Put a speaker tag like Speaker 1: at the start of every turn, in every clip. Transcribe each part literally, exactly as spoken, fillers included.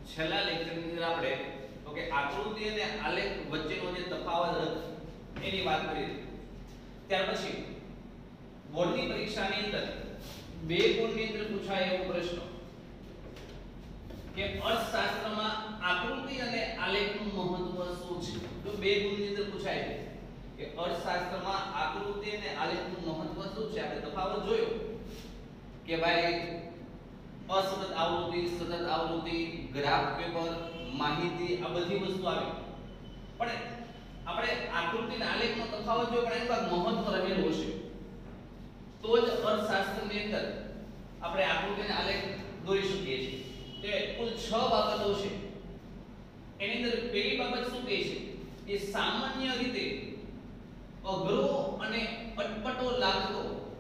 Speaker 1: છેલ્લા લેક્ચરની અંદર આપણે તો કે આકૃતિ અને આલેખ વચ્ચેનો જે તફાવત એની વાત કરી. ત્યાર પછી બોર્ડની પરીક્ષાની અંદર બે ગુણની અંદર પૂછાય એવો પ્રશ્ન કે અર્થશાસ્ત્રમાં આકૃતિ અને આલેખનું મહત્વ શું છે. તો બે ગુણની અંદર પૂછાય છે કે અર્થશાસ્ત્રમાં આકૃતિ અને આલેખનું મહત્વ શું છે. આપણે તફાવત જોયો કે ભાઈ असतत आवृत्ति, सतत आवृत्ति, ग्राफ पेपर, माहिती आ बधी वस्तु આવે. પણ આપણે આકૃતિ અને આલેખનો તફાવત જો પણ એનું મહત્વ રહેલું હશે તો જ અર્થશાસ્ત્રની અંદર આપણે આકૃતિ અને આલેખ દોરી શકીએ છીએ. તે કુલ છ બાબતો છે. એની અંદર પહેલી બાબત શું કહે છે કે સામાન્ય રીતે અઘરો અને અટપટો લાગતો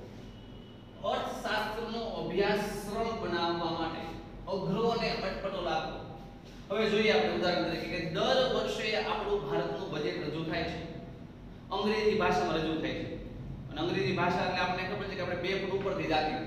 Speaker 1: અર્થશાસ્ત્રનો અભ્યાસ સરળ બનાવવા માટે અઘરો અને અટપટો લાગતો. હવે જોઈએ આપણે ઉદાહરણ તરીકે કે દર વર્ષે આપણું ભારતનું બજેટ રજૂ થાય છે, અંગ્રેજી ભાષામાં રજૂ થાય છે. અને અંગ્રેજી ભાષા એટલે આપણને ખબર છે કે આપણે બે ફૂટ ઉપરથી જાતી.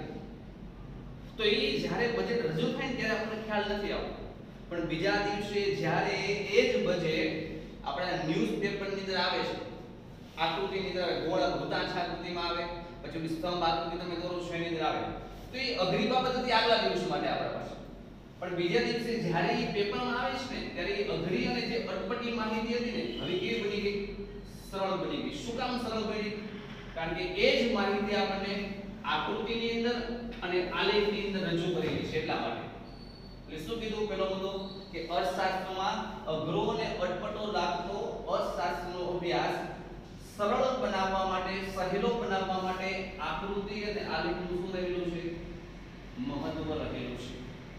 Speaker 1: તો એ જ્યારે બજેટ રજૂ થાય ને ત્યારે આપણને ખ્યાલ નથી આવતો, પણ બીજા દિવસે જ્યારે એ જ બજેટ આપણા ન્યૂઝપેપરની અંદર આવે છે, આકૃતિની અંદર ગોળ વૃત્તાંશ આકૃતિમાં આવે, પછી સ્તંભ આકૃતિ તમે દોરો છો એની અંદર આવે, તો એ અઘરી બાબત હતી આગલા દિવસ માટે આપણા પાસે. પણ બીજા દિવસે જ્યારે એ પેપરમાં આવે છે ને ત્યારે એ અઘરી અને જે અટપટી માહિતી હતી ને હવે કેવી બની ગઈ? સરળ બની ગઈ. શું કામ સરળ બની? કારણ કે એ જ માહિતી આપણને આકૃતિની અંદર અને આલેખની અંદર રજૂ કરેલી છે એટલા માટે. એટલે શું કીધું? પહેલો મુદ્દો કે અર્થશાસ્ત્રમાં અઘરો અને અટપટો લાગતો અર્થશાસ્ત્રનો અભ્યાસ સરળ બનાવવા માટે, સહેલો બનાવવા માટે આકૃતિ અને આલેખનું શું રહેલું છે? મહત્વ રહેલું છે.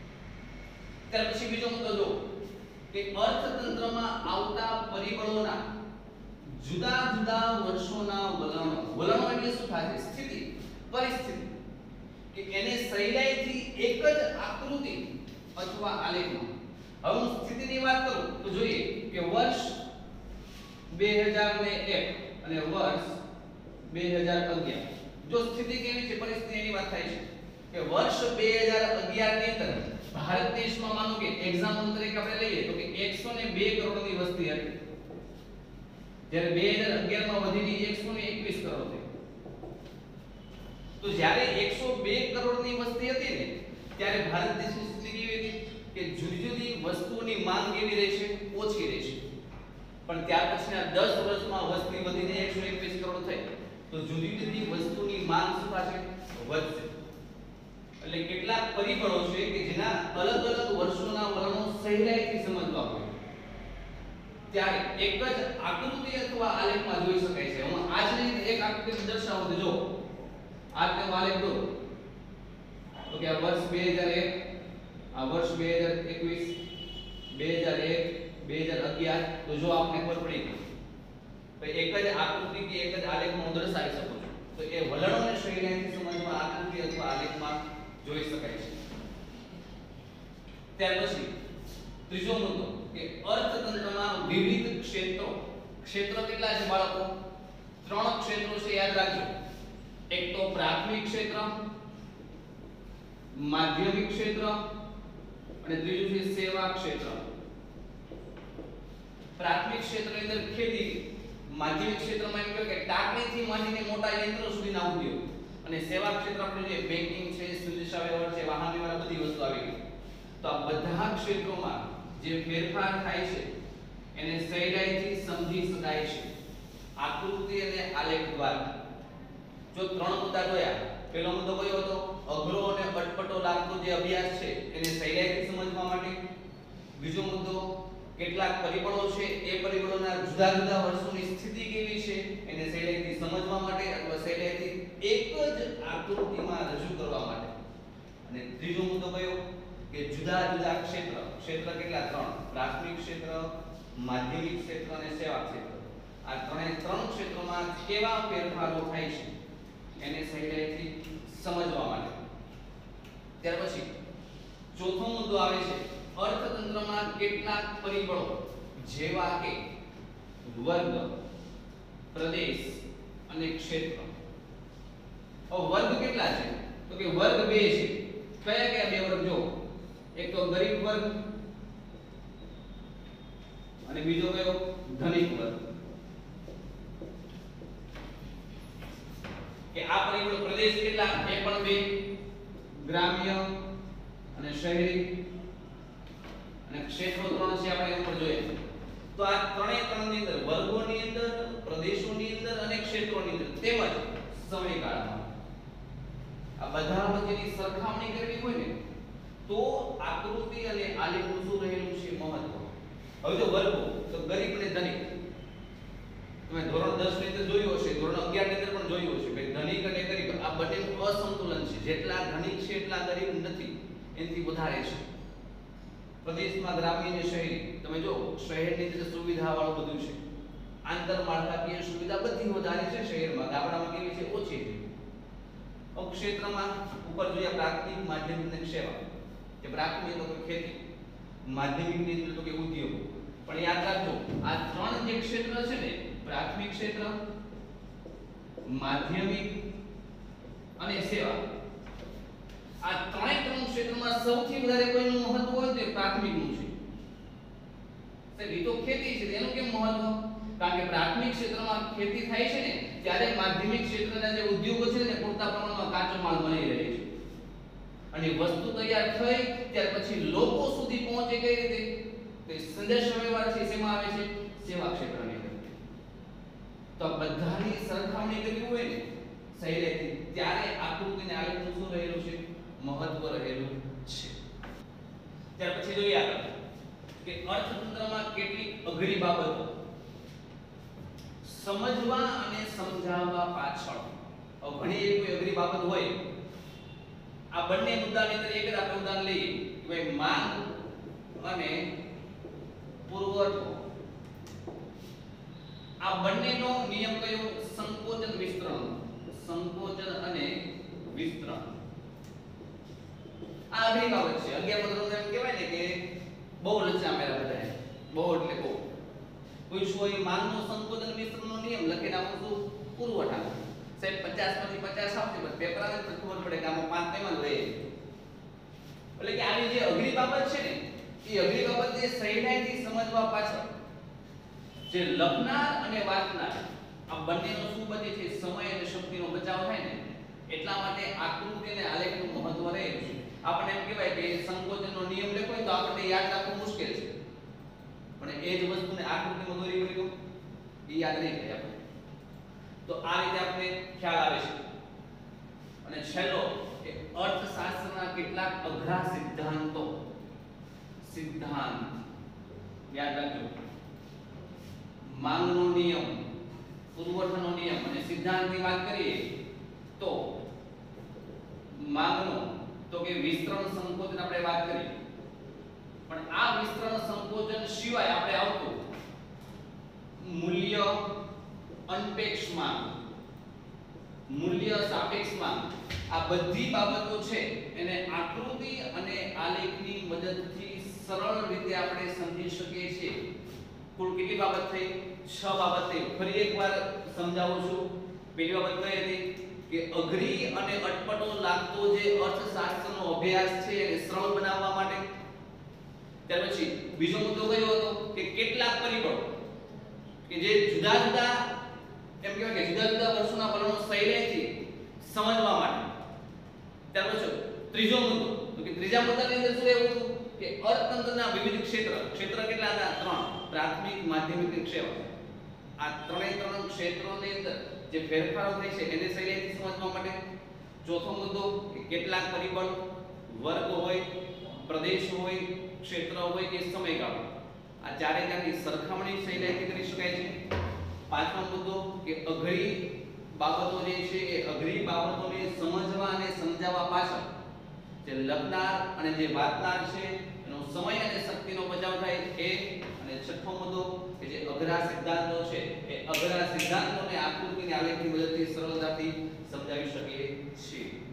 Speaker 1: ત્યાર પછી બીજો મુદ્દો જો કે અર્થતંત્રમાં આવતા પરિબળોના જુદા જુદા વર્ષોના વલણો. વલણો એટલે શું થાય? સ્થિતિ, પરિસ્થિતિ, કે એને સહેલાઈથી એક જ આકૃતિ અથવા આલેખમાં. હવે હું સ્થિતિની વાત કરું તો જોઈએ કે વર્ષ બે હજાર એક અને વર્ષ બે હજાર અગિયાર. જો સ્થિતિ કેવી છે, પરિસ્થિતિની વાત થાય છે કે વર્ષ બે હજાર અગિયાર ની અંદર ભારત દેશમાં માનો કે એક્ઝામ્પલ તરીકે આપણે લઈએ તો કે એકસો બે કરોડની વસ્તી હતી, જ્યારે બે હજાર અગિયાર માં વધીને એકસો એકવીસ કરોડ થઈ. તો જ્યારે એકસો બે કરોડની વસ્તી હતી ને ત્યારે ભારત દેશની સ્થિતિ કેવી હતી કે જુદી જુદી વસ્તુઓની માંગ કેવી રહેશે? ઓછી રહેશે. પણ ત્યાર પછીના દસ વર્ષમાં વસ્તી વધીને એકસો એકવીસ કરોડ થઈ તો જુદી જુદી વસ્તુની માંગ શું થશે? વધશે. એટલે કેટલાક પરિબળો છે કે જેના અલગ અલગ વર્ષોના વલણો સહેલાઈથી સમજવા હોય ત્યારે એક જ આકૃતિ અથવા આલેખમાં જોઈ શકાય છે. હું આજની એક આકૃતિ દર્શાવું તો જો આ તેનો આલેખ દો તો કે આ વર્ષ બે હજાર એક, આ વર્ષ બે હજાર એકવીસ, બે હજાર એક, બે હજાર અગિયાર. તો જો આપને ખબર પડી તો એક જ આકૃતિ કે એક જ આલેખમાં દર્શાવી શકો છો. તો એ વલણોને સહેલાઈથી સમજવા આકૃતિ અથવા આલેખમાં જોઈ શકાય છે. ત્યાર પછી ત્રીજો મુદ્દો કે અર્થતંત્રમાં વિવિધ ક્ષેત્રો. ક્ષેત્રો કેટલા છે બાળકો? ત્રણ ક્ષેત્રો છે, યાદ રાખજો. એક તો પ્રાથમિક ક્ષેત્ર, માધ્યમિક ક્ષેત્ર અને ત્રીજું છે સેવા ક્ષેત્ર. પ્રાથમિક ક્ષેત્રની અંદર ખેતી, માધ્યમિક ક્ષેત્રમાં એમ કહે કે ટાંકણીથી માંડીને મોટા યંત્રો સુધીના ઉદ્યોગ, અને સેવા ક્ષેત્ર આપણે જે બેંકિંગ છે, સંદેશા વ્યવહાર છે, વાહન વ્યવહાર, બધી વસ્તુ આવી ગઈ. તો આ બધા ક્ષેત્રોમાં જે ફેરફાર થાય છે એને સહેલાઈથી સમજી શકાય છે આકૃતિ અને આલેખ દ્વારા. જો ત્રણ મુદ્દા જોયા, પહેલો મુદ્દો કયો હતો? અઘરો અને અટપટો લાગતો જે અભ્યાસ છે એને સહેલાઈથી સમજવા માટે. બીજો મુદ્દો કેટલાક પરિબળો છે એ પરિબળોના જુદા જુદા વર્ષોની સ્થિતિ કેવી છે એને સહેલાઈથી સમજવા માટે અથવા સહેલાઈથી એક જ આકૃતિમાં રજૂ કરવા માટે. અને ત્રીજો મુદ્દો કયો કે જુદા જુદા ક્ષેત્ર. ક્ષેત્ર કેટલા? ત્રણ. પ્રાથમિક ક્ષેત્ર, માધ્યમિક ક્ષેત્ર અને સેવા ક્ષેત્ર. આ ત્રણે ત્રણ ક્ષેત્રોમાં કેવા ફેરફારો થાય છે એને સહેલાઈથી સમજવા માટે. ત્યાર પછી ચોથો મુદ્દો આવે છે અર્થતંત્રમાં કેટલાક પરિબળો જેવા કે વર્ગ, પ્રદેશ અને ક્ષેત્ર. હવે વર્ગ કેટલા છે? તો કે વર્ગ બે છે. કયા કયા બે વર્ગ? જો એક તો ગરીબ વર્ગ અને બીજો કયો ધનિક વર્ગ કે આ પરિબળ પ્રદેશ કેટલા એ પણ બે ગ્રામ્ય અને શહેરી અને ક્ષેત્રો ત્રણ છે આપણે ઉપર જોઈએ તો આ ત્રણે ત્રણ ની અંદર વર્ગોની અંદર પ્રદેશોની અંદર અને ક્ષેત્રોની અંદર તેમજ સમયગાળામાં આ બધા વચ્ચેની સરખામણી કરવી હોય ને તો આકૃતિ અને આલેખનું શું રહેલું છે મહત્વ હવે જો વર્ગો તો ગરીબ અને ધનિક તમે ધોરણ દસ ની અંદર જોયું હશે ધોરણ અગિયાર ની અંદર પણ જોયું હશે કે ધનિક અને ગરીબ આ બંનેનું અસંતુલન છે જેટલા ધનિક છે એટલા ગરીબ નથી એનાથી વધારે છે પ્રદેશમાં ગ્રામ્ય અને શહેરી તમે જો શહેરની અંદર સુવિધા વાળું બધું છે આંતરમાળખાકીય સુવિધા બધી વધારે છે શહેરમાં ગામડામાં કેવી છે ઓછી છે ક્ષેત્રમાં ઉપર જોઈએ પ્રાથમિક માધ્યમિક અને સેવા કે પ્રાથમિક તો કે ખેતી માધ્યમિક ની અંદર તો કે ઉદ્યોગ પણ યાદ રાખજો આ ત્રણ જે ક્ષેત્ર છે ને પ્રાથમિક ક્ષેત્ર માધ્યમિક અને સેવા આ ત્રણે ત્રણ ક્ષેત્રમાં સૌથી વધારે કોઈનું મહત્વ હોય તે પ્રાથમિકનું છે સાહેબ એ તો ખેતી છે એનું કેમ મહત્વ કારણ કે પ્રાથમિક ક્ષેત્રમાં ખેતી થાય છે ને ત્યારે માધ્યમિક ક્ષેત્રના જે ઉદ્યોગો છે ને પૂરતા પ્રમાણમાં કાચો માલ મળી રહે છે અને વસ્તુ તૈયાર થઈ ત્યાર પછી લોકો સુધી પહોંચે કઈ રીતે તો સંદેશ વ્યવહાર છે શેમાં આવે છે સેવા ક્ષેત્રની અંદર તો બધાની સરખામણી કરવી હોય ને સહેલેથી ત્યારે આકૃતિને આલેખનું શું રહેલું છે મહત્વ રહેલું છે ત્યાર પછી જોઈએ આગળ કે અર્થતંત્રમાં કેટલી અઘરી બાબતો સમજવા અને સમજાવવા પાછળ ઘણી એવી કોઈ અઘરી બાબત હોય આ બંને મુદ્દાની અંદર એક જ આપણે ઉદાહરણ લઈએ કે ભાઈ માંગ અને પુરવઠો આ બંનેનો નિયમ કયો સંકોચન વિસ્તરણ સંકોચન અને વિસ્તરણ આ અઘરી બાબત છે અગિયાર ધોરણ એમ કહેવાય ને કે બહુ રચના મેળા બધા બહુ એટલે બહુ પૂછો એ માંગનો સંકોચન વિસ્તરણનો નિયમ લખીને આવું શું પુરવઠા સાહેબ પચાસ માંથી પચાસ આવશે બસ પેપર આવે તો ખબર પડે કે આમાં પાંચ તેમાં જ રહે એટલે કે આવી જે અઘરી બાબત છે ને એ અઘરી બાબત જે સહેલાઈથી સમજવા પાછળ જે લખનાર અને વાંચનાર આ બંનેનો શું બચે છે સમય અને શક્તિનો બચાવ થાય ને એટલા માટે આકૃતિ અને આલેખનું મહત્વ રહેલું છે આપણે એમ કહેવાય કે સંકોચનનો નિયમ લખો તો આપણે યાદ રાખવું મુશ્કેલ છે પણ એ જ વસ્તુને આકૃતિમાં દોરી કરી દો એ યાદ નહીં થાય આપણે તો આ રીતે આપણે ખ્યાલ આવે છે અને છેલ્લો કે અર્થશાસ્ત્રના કેટલાક અઘરા સિદ્ધાંતો સિદ્ધાંત યાદ રાખજો માંગનો નિયમ પુરવઠાનો નિયમ અને સિદ્ધાંતની વાત કરીએ તો માંગનો તો કે વિસ્તરણ સંકોચન આપણે વાત કરી પણ આ વિસ્તરણ સંકોચન સિવાય આપણે આવતું મૂલ્ય અનપેક્ષ માંગ મૂલ્ય સાપેક્ષ માંગ આ બધી બાબતો છે એને આકૃતિ અને આલેખની મદદથી સરળ રીતે આપણે સમજી શકીએ છીએ કુલ કેટલી બાબત થઈ છ બાબત થઈ ફરી એકવાર સમજાવું છું પહેલી બાબત કઈ હતી કે અઘરી અને અટપટો લાગતો જે અર્થશાસ્ત્રનો અભ્યાસ છે એને સરળ બનાવવા માટે ત્યાર પછી બીજો મુદ્દો કયો હતો કે કેટલાક પરિબળો કે જે જુદા જુદા એમ કહેવાય કે જુદા જુદા વર્ષોના વલણો સહેલાઈથી સમજવા માટે ત્યાર પછી ત્રીજો મુદ્દો તો કે ત્રીજા મુદ્દાની અંદર શું એવું હતું કે અર્થતંત્રના વિવિધ ક્ષેત્ર ક્ષેત્ર કેટલા હતા ત્રણ પ્રાથમિક માધ્યમિક અને સેવા આ ત્રણેય ત્રણ ક્ષેત્રોની અંદર જે ફેરફારો થાય છે એને સહેલાઈથી સમજવા માટે ચોથો મુદ્દો કે કેટલાક પરિબળ વર્ગ હોય પ્રદેશ હોય ક્ષેત્ર હોય કે સમયગાળો આ ચારે ચારની સરખામણી સહેલાઈથી કરી શકાય છે પાંચમો મુદ્દો કે અઘરી બાબતો જે છે એ અઘરી બાબતોને સમજવા અને સમજાવવા પાછળ જે લખનાર અને જે વાંચનાર છે એનો સમય અને શક્તિનો બચાવ થાય એ અને છઠ્ઠો મુદ્દો કે જે અઘરા સિદ્ધાંતો છે એ અઘરા સિદ્ધાંતોને આકૃતિની આલેખની મદદથી સરળતાથી સમજાવી શકીએ છીએ